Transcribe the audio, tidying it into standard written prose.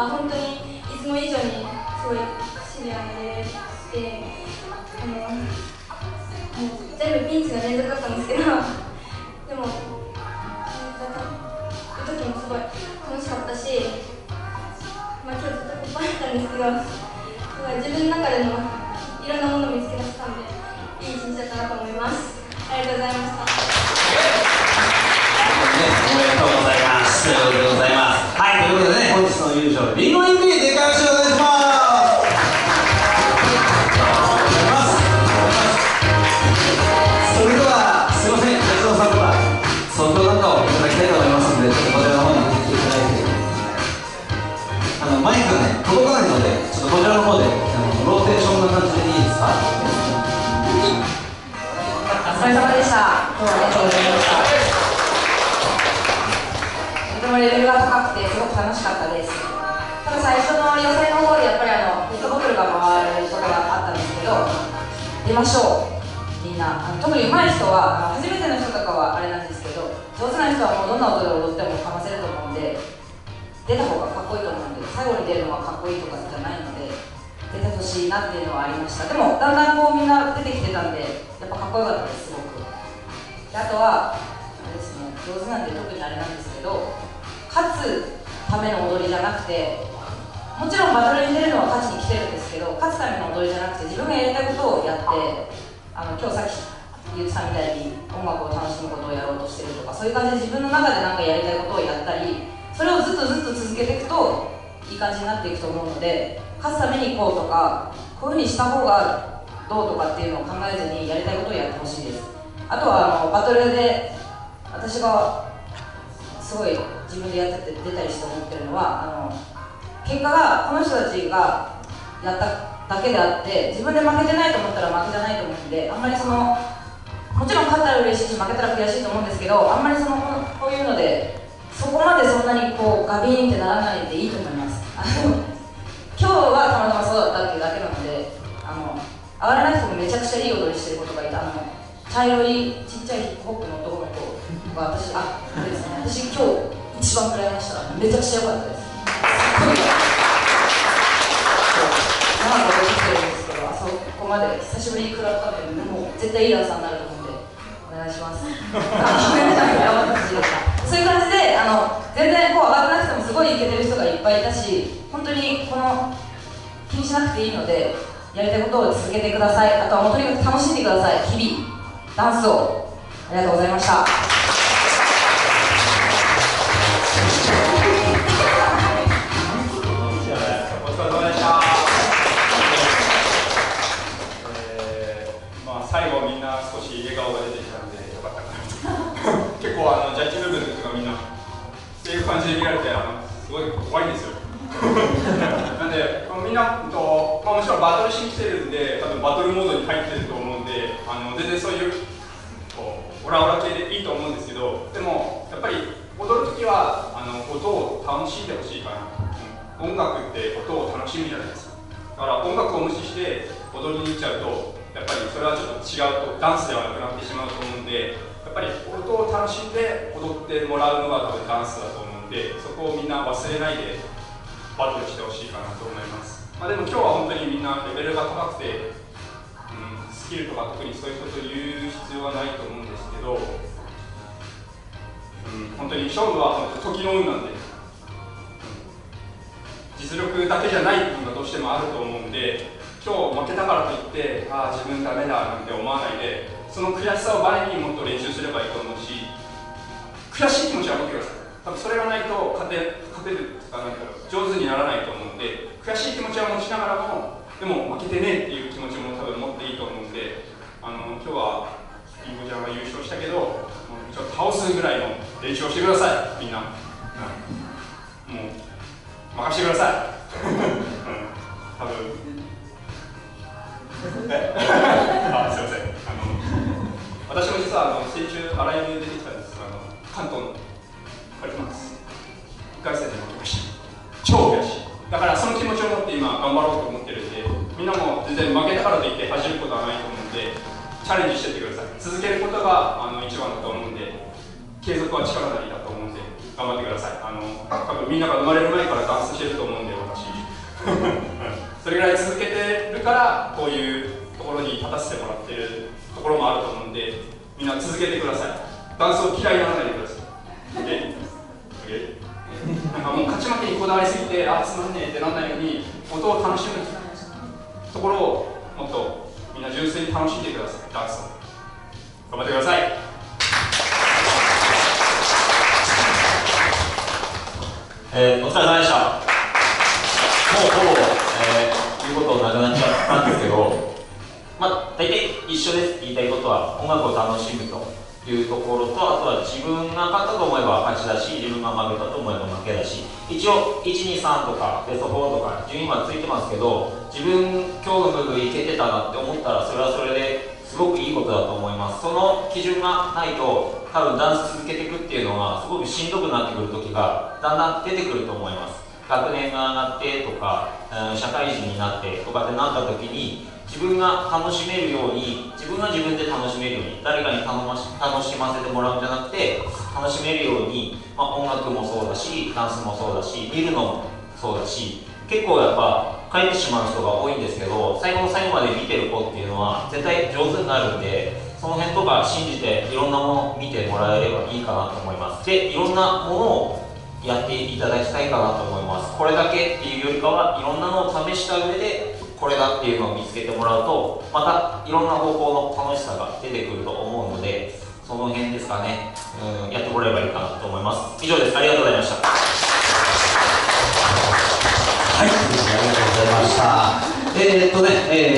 本当にいつも以上にすごいシビアで、全部ピンチの連続だったんですけど、でも、行く時もすごい楽しかったし、今日ずっといっぱいあったんですけど、すごい自分の中でもいろんなものを見つけ出したんで、いい一日だったなと思います。ありがとうございました。 おめでとうございます。ということでございます。はい、ということでね、本日の優勝、リンゴインクリでかい拍手をお願いします。それでは、すいません、安田さんから即興なんかをいただきたいと思いますので、ちょっとこちらの方に出てきていただいて、マイクがね、届かないので、ちょっとこちらの方でローテーションな感じでいいですか？ お疲れ様でした。今日はありがとうございました。とてもレベルが高くてすごく楽しかったです。ただ最初の予選の方でやっぱりペットボトルが回ることがあったんですけど、出ましょうみんな。特に上手い人は初めての人とかはあれなんですけど、上手な人はもうどんな音で踊ってもかませると思うんで、出た方がかっこいいと思うんで、最後に出るのはかっこいいとかじゃないので出てほしいなっていうのはありました。でもだんだんこうみんな出てきてたんで、やっぱかっこよかったです、すごく。であとはあれですね、上手なんで特にあれなんですけど、勝つための踊りじゃなくて、もちろんバトルに出るのは勝ちに来てるんですけど、勝つための踊りじゃなくて自分がやりたいことをやって、今日さっきゆうきさんみたいに音楽を楽しむことをやろうとしてるとか、そういう感じで自分の中で何かやりたいことをやったり、それをずっと続けていくといい感じになっていくと思うので、勝つためにこうとか、こういうふうにした方がどうとかっていうのを考えずにやりたいことをやってほしいです。あとはバトルで私がすごい自分でやってて出たりして思ってるのは、結果がこの人たちがやっただけであって、自分で負けてないと思ったら負けじゃないと思うんで、あんまりもちろん勝ったら嬉しいし負けたら悔しいと思うんですけど、あんまりこういうのでそこまでそんなにガビーンってならないでいいと思います。今日はたまたまそうだったっていうだけなので、上がらない人もめちゃくちゃいい踊りしてる子とかいて、茶色いちっちゃいヒップホップの男の子が私ですね、私今日一番食らいました。めちゃくちゃ良かったです。長く踊ってるんですけど、そこまで久しぶりに食らったので、もう絶対いいダンサーになると思うんでお願いします。そういう感じで全然上がってなくてもすごいイケてる人がいっぱいいたし、本当に気にしなくていいのでやりたいことを続けてください。あとはもうとにかく楽しんでください、日々ダンスを。ありがとうございました。 最後みんな少し笑顔が出てきたのでよかったかなと結構ジャッジ部分の人がみんなそういう感じで見られてすごい怖いんですよなんでみんなもちろんバトルしに来てるんで、多分バトルモードに入ってると思うんで、全然そういうオラオラ系でいいと思うんですけど、でもやっぱり踊るときは音を楽しんでほしいかな。音楽って音を楽しむじゃないですか。だから音楽を無視して踊りに行っちゃうと、やっぱりそれはちょっと違うと、ダンスではなくなってしまうと思うんで、やっぱり音を楽しんで踊ってもらうのが多分ダンスだと思うんで、そこをみんな忘れないでバトルしてほしいかなと思います。でも今日は本当にみんなレベルが高くて、スキルとか特にそういうことを言う必要はないと思うんですけど、本当に勝負は時の運なんで、実力だけじゃない部分がどうしてもあると思うんで、今日負けたからといって自分ダメだなんて思わないで、その悔しさをバネにもっと練習すればいいと思うし、悔しい気持ちは持ってください。多分それがないと勝てるとか上手にならないと思うんで、悔しい気持ちは持ちながらも、でも負けてねっていう気持ちも多分持っていいと思うんで、今日はりんごちゃんが優勝したけど、ちょっと倒すぐらいの練習をしてください、みんな。もう任せてください。多分すいません。私も実は先週アライブ出てきたんですが、関東のパリマンス1回戦で負けました。超悔しい。だからその気持ちを持って今頑張ろうと思ってるんで、みんなも全然負けたからといって恥じることはないと思うんで、チャレンジしてってください。続けることが一番だと思うんで、継続は力なりだと思うんで、 頑張ってください。多分みんなが生まれる前からダンスしてると思うんで、私それぐらい続けてるからこういうところに立たせてもらってるところもあると思うんで、みんな続けてください。ダンスを嫌いにならないでください。なんかもう勝ち負けにこだわりすぎて、つまんねえってなんないように、音を楽しむところをもっとみんな純粋に楽しんでください。ダンスを頑張ってください。 お疲れ様でした。もうほぼ、言うことなくなっちゃったんですけど、大体一緒です。言いたいことは音楽を楽しむというところと、あとは自分が勝ったと思えば勝ちだし、自分が負けたと思えば負けだし、一応123とかベスト4とか順位はついてますけど、自分今日の部分いけてたなって思ったら、それはそれですごくいいことだと思います。その基準がないと多分ダンス続けていくっていうのがすごくしんどくなってくる時がだんだん出てくると思います。学年が上がってとか、社会人になってとかってなった時に、自分が楽しめるように、自分が自分で楽しめるように、誰かに楽しませてもらうんじゃなくて楽しめるように、音楽もそうだし、ダンスもそうだし、見るのもそうだし、結構やっぱ帰ってしまう人が多いんですけど、最後の最後まで見てる子っていうのは絶対上手になるんで、その辺とか信じていろんなものを見てもらえればいいかなと思います。で、いろんなものをやっていただきたいかなと思います。これだけっていうよりかは、いろんなのを試した上でこれだっていうのを見つけてもらうと、またいろんな方向の楽しさが出てくると思うので、その辺ですかね、やってもらえばいいかなと思います。以上です。ありがとうございました。 はい、ありがとうございました。